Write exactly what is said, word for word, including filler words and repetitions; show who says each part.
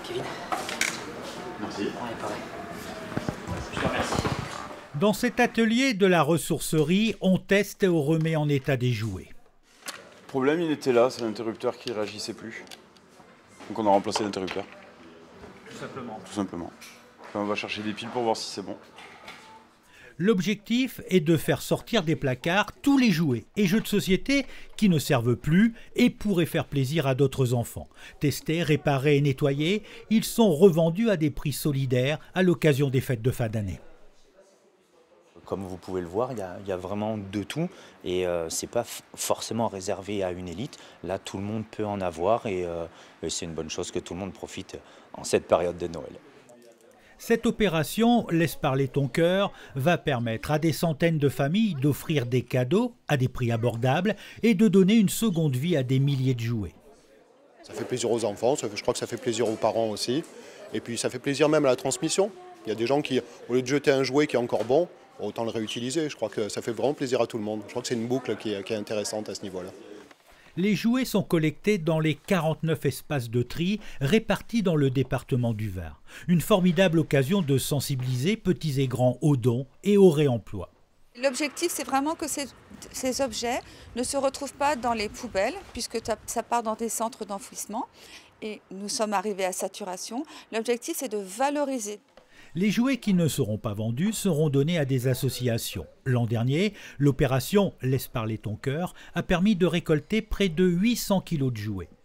Speaker 1: Kevin.
Speaker 2: Merci.
Speaker 1: Ouais, pareil.
Speaker 2: Je te remercie.
Speaker 3: Dans cet atelier de la ressourcerie, on teste et on remet en état des jouets.
Speaker 4: Le problème, il était là, c'est l'interrupteur qui ne réagissait plus. Donc on a remplacé l'interrupteur.
Speaker 2: Tout simplement.
Speaker 4: Tout simplement. Enfin, on va chercher des piles pour voir si c'est bon.
Speaker 3: L'objectif est de faire sortir des placards tous les jouets et jeux de société qui ne servent plus et pourraient faire plaisir à d'autres enfants. Testés, réparés et nettoyés, ils sont revendus à des prix solidaires à l'occasion des fêtes de fin d'année.
Speaker 5: Comme vous pouvez le voir, il y a, il y a vraiment de tout et euh, ce n'est pas forcément réservé à une élite. Là, tout le monde peut en avoir et, euh, et c'est une bonne chose que tout le monde profite en cette période de Noël.
Speaker 3: Cette opération, Laisse parler ton cœur, va permettre à des centaines de familles d'offrir des cadeaux à des prix abordables et de donner une seconde vie à des milliers de jouets.
Speaker 6: Ça fait plaisir aux enfants, je crois que ça fait plaisir aux parents aussi. Et puis ça fait plaisir même à la transmission. Il y a des gens qui, au lieu de jeter un jouet qui est encore bon, autant le réutiliser. Je crois que ça fait vraiment plaisir à tout le monde. Je crois que c'est une boucle qui est, qui est intéressante à ce niveau-là.
Speaker 3: Les jouets sont collectés dans les quarante-neuf espaces de tri répartis dans le département du Var. Une formidable occasion de sensibiliser petits et grands aux dons et au réemploi.
Speaker 7: L'objectif, c'est vraiment que ces, ces objets ne se retrouvent pas dans les poubelles, puisque ça part dans des centres d'enfouissement. Et nous sommes arrivés à saturation. L'objectif, c'est de valoriser.
Speaker 3: Les jouets qui ne seront pas vendus seront donnés à des associations. L'an dernier, l'opération Laisse parler ton cœur a permis de récolter près de huit cents kilos de jouets.